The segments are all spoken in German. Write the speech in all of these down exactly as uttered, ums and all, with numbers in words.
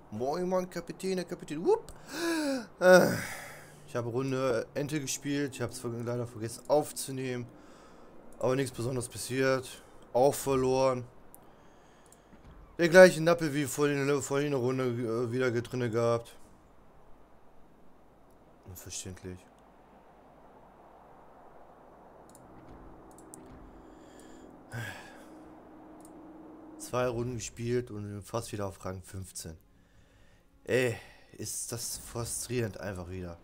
Moin, Mann, Kapitän, Kapitän. Whoop. Äh, ich habe Runde Ente gespielt. Ich habe es leider vergessen aufzunehmen. Aber nichts Besonderes passiert. Auch verloren. Der gleiche Nappel wie vorhin, vorhin eine Runde äh, wieder drinne gehabt. Unverständlich. Zwei Runden gespielt und fast wieder auf Rang fünfzehn. Ey, ist das frustrierend einfach wieder.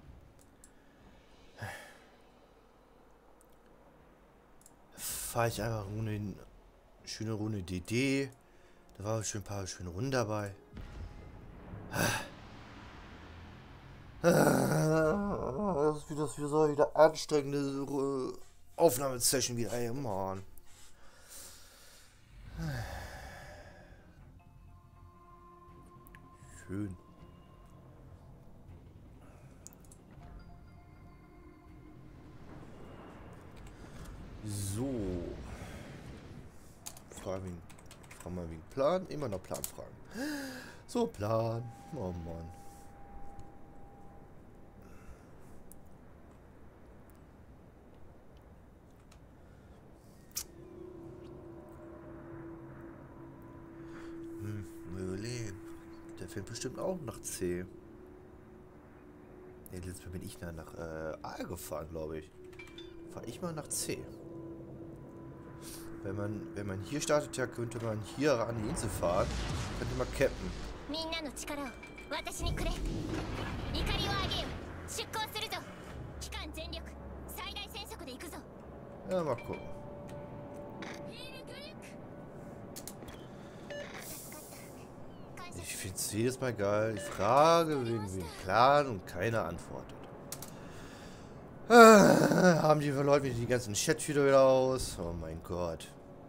Fahre ich einfach eine Runde, schöne Runde D D. Da war schon ein paar schöne Runden dabei. Das ist wieder, das wieder so wieder anstrengende Aufnahmesession wieder. Ey, Mann. Schön. So. Frage wegen, frage mal wegen Plan. Immer noch Plan fragen. So, Plan. Oh Mann. Hm, überlegen. Der fällt bestimmt auch nach C. Ja, letztes Mal bin ich nach, nach äh, A gefahren, glaube ich. Fahre ich mal nach C. Wenn man, wenn man hier startet, ja, könnte man hier an die Insel fahren. Könnte man cappen. Ja, mal gucken. Ich finde es jedes Mal geil. Ich frage wegen dem Plan und keiner antwortet. Ah, haben die Leute wieder die ganzen Chat wieder aus? Oh mein Gott.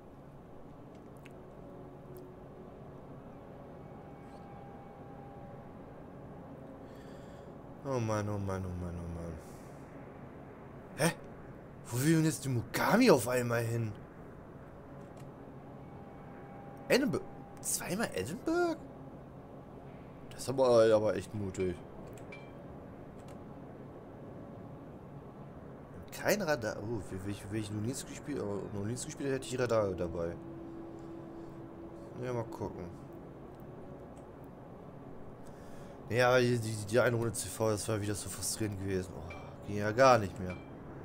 Oh Mann, oh Mann, oh Mann, oh Mann. Hä? Wo will denn jetzt die Mogami auf einmal hin? Edinburgh? Zweimal Edinburgh? Das ist aber, aber echt mutig. Kein Radar. Oh, will ich, will ich noch nichts gespielt, aber noch nichts gespielt hätte ich Radar dabei. Ja, mal gucken. Ja, die, die, die eine Runde C V, das war wieder so frustrierend gewesen. Oh, ging ja gar nicht mehr.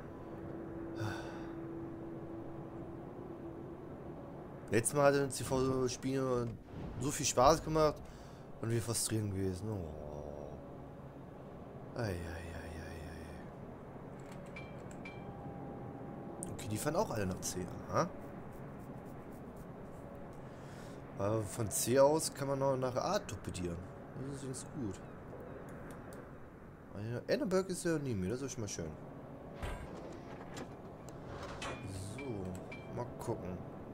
Letztes Mal hatte ein C V-Spiel so viel Spaß gemacht und wie frustrierend gewesen. Oh. Ei, ei, ei, ei, ei. Okay, die fahren auch alle nach C. Aha. Aber von C aus kann man noch nach A torpedieren. Das ist übrigens gut. Edinburgh ist ja neben mir, das ist schon mal schön. So, mal gucken.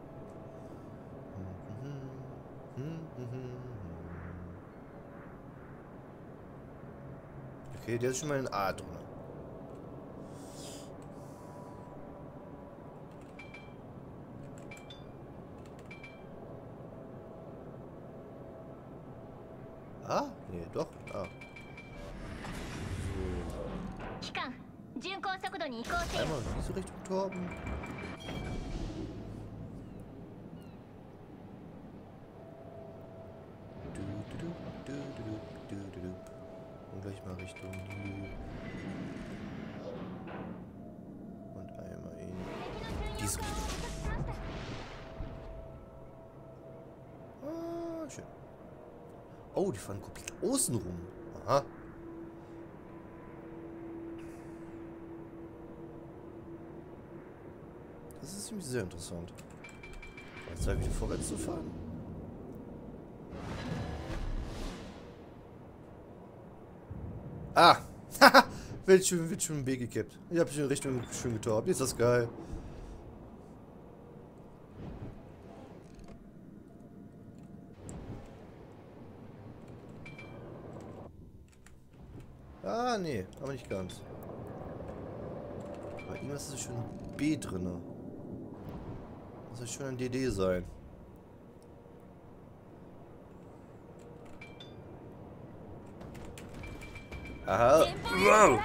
Okay, der ist schon mal in A drin. Ah? Nee, doch. Ah. So. Einmal in diese Richtung torben. Und gleich mal Richtung Süd. Und einmal in diese Richtung. Ah, schön. Oh, die fahren komplett außen rum. Aha. Das ist ziemlich sehr interessant. Jetzt wieder vorwärts zu fahren. Ah! Haha! wird schon, wird schon im B gekippt. Ich habe schon in Richtung schön getorbt. Ist das geil. Ah, nee, aber nicht ganz. Aber irgendwas ist schon B drin. Das soll schon ein D D sein. Aha. Wow.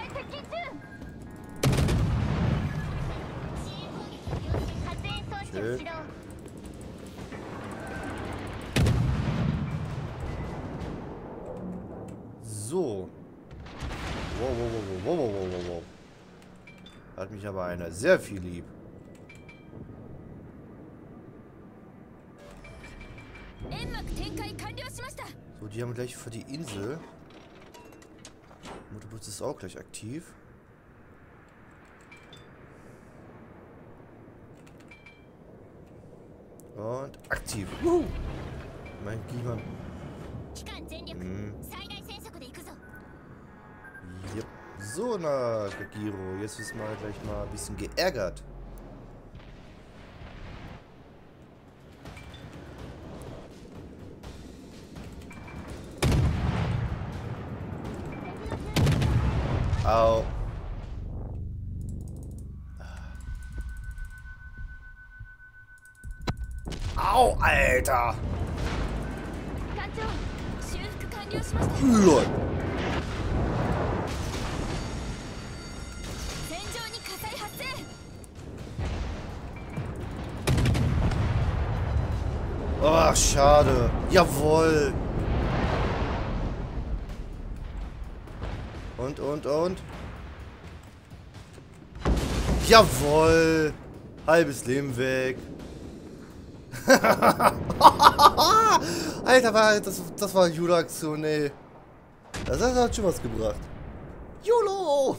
Schön. So. Wow, wow, wow, wow, wow, wow, wow. Hat mich aber einer sehr viel lieb. So, die haben gleich für die Insel. Motorbus ist auch gleich aktiv. Und aktiv. Wuhu. Mein Klima. Hm. Yep. So, na, Giro. Jetzt ist mal gleich mal ein bisschen geärgert. Au. Au, Alter. Lol. Ach, schade. Jawohl. Und, und, und. Jawohl. Halbes Leben weg. Alter, war, das, das war eine Jula-Aktion, ey. Das hat schon was gebracht. YOLO!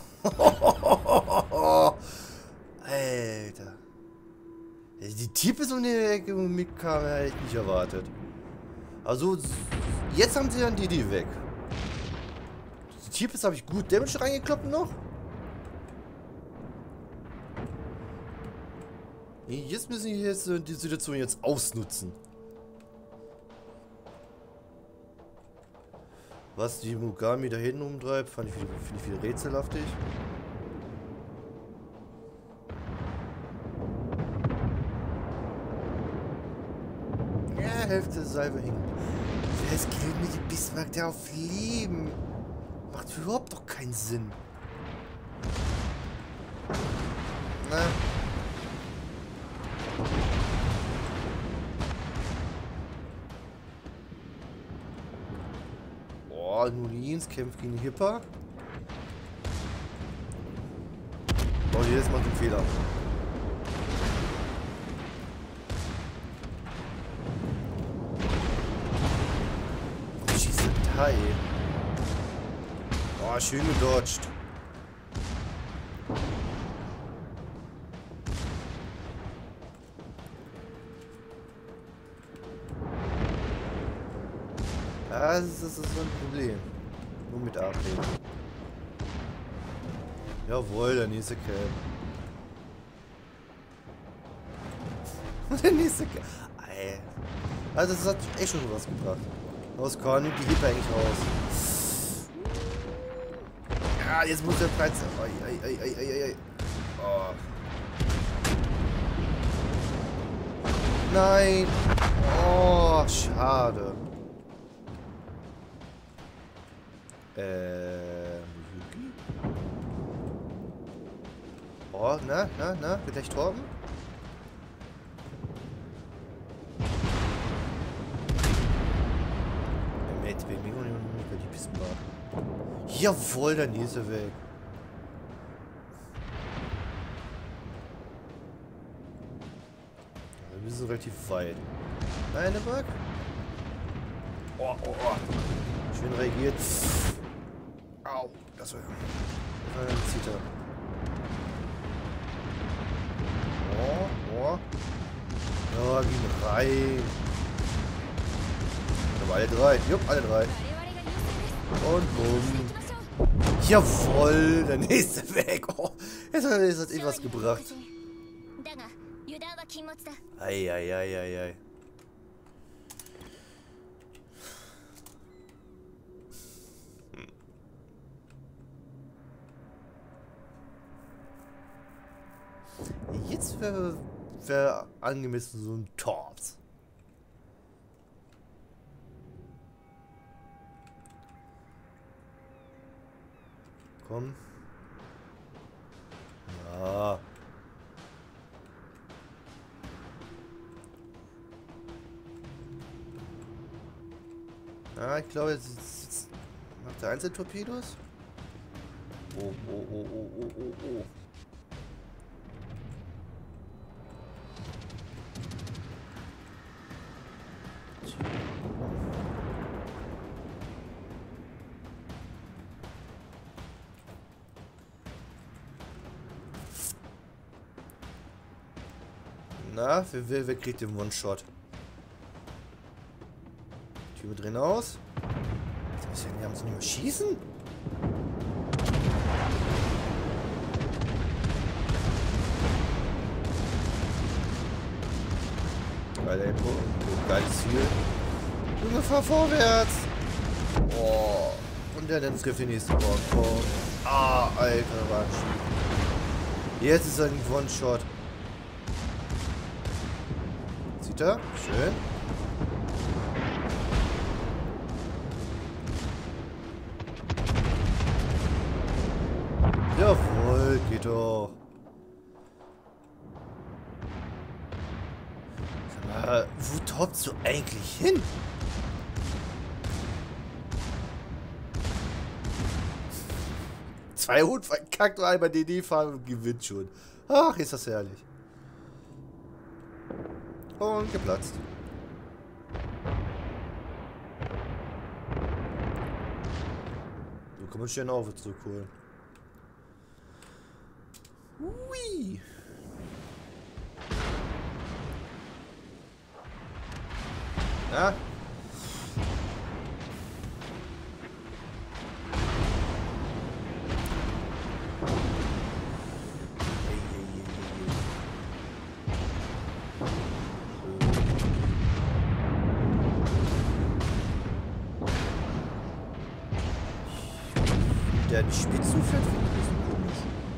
Alter. Die Tierpis um die Ecke mitkamen, hätte ich nicht erwartet. Also, jetzt haben sie dann die, die weg. Die Tierpis habe ich gut Damage reingekloppt noch. Jetzt müssen wir jetzt die Situation jetzt ausnutzen. Was die Mogami da hinten umtreibt, fand ich, find ich viel rätselhaftig. Ja, Hälfte Salbe hängen. Es killt mir die Bismarck der auf Leben. Macht überhaupt doch keinen Sinn. Na. Oh, Nulins kämpft gegen Hipper. Oh, jedes Mal ein Fehler. Oh, schießt der Teil. Oh, schön gedodged. Das ist, das ist so ein Problem. Nur mit A P. Jawohl, der nächste Kerl. Der nächste Kerl. Ey. Also das hat echt schon was gebracht. Aus Korn nimmt die Hipper eigentlich raus. Ja, jetzt muss der Preis. Ei, ei, ei, ei, ei, ei. Oh. Nein. Oh, schade. Ähm. Oh, na, na, na, wird gleich Torben? Mit wem über die Pistenbahn. Jawohl, der nächste weg. Wir sind relativ weit. Eine Bug? Oh, oh, oh. Schön reagiert. Au, das war ja ein Zitter. Oh, oh. Ja, gehen rein. Aber alle drei. Jupp, alle drei. Und bumm. Jawohl, der nächste weg. Oh, jetzt hat es etwas gebracht. Eieieiei. Jetzt wäre wär angemessen so ein Torps. komm. Ja. Ah, ich glaube, jetzt, jetzt macht er Einzeltorpedos. Oh, oh, oh, oh, oh, oh, oh. Na, wer, wer, wer kriegt den One-Shot? Tür drin aus. Die haben sie nicht mehr schießen? Geiler Info. Geiles Ziel. Junge, fahr vorwärts. Oh. Und der dann trifft den nächsten Born. Oh. Ah, Alter, war ein Schieb. Jetzt ist er ein One-Shot. Sieht er? Schön. Jawohl, geht doch. Sag mal, wo toppst du eigentlich hin? Zwei Hund verkackt und einmal D D fahren und gewinnt schon. Ach, ist das herrlich. Und geplatzt. So kann man schnell auf zurückholen. Ui. Ja. Der die Spitze fährt, finde ich ein bisschen komisch.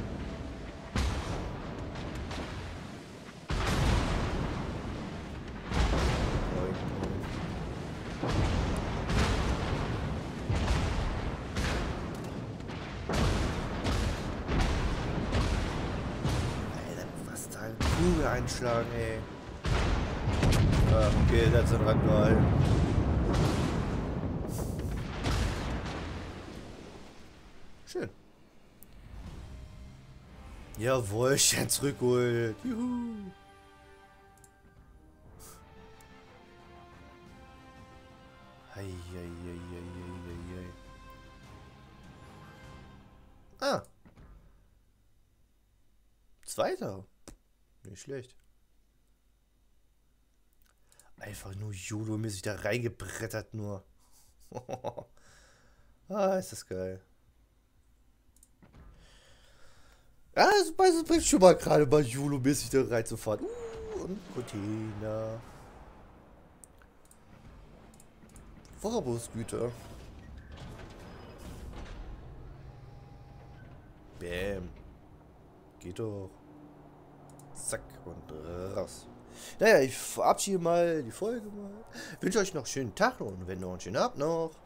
Alter, was da eine Kugel einschlagen, ey. Ah, okay, der hat so dran gehalten. Schön. Jawohl, Stern zurückholt. Juhu. Eieieiei. Ah. Zweiter. Nicht schlecht. Einfach nur Judo-mäßig da reingebrettert nur. Ah, ist das geil. Ja, das bringt schon mal gerade mal Julo-mäßig da reinzufahren. Uh, und Container. Vorratsgüter. Bäm. Geht doch. Zack und raus. Naja, ich verabschiede mal die Folge mal. Wünsche euch noch einen schönen Tag und wenn noch einen schönen Abend noch.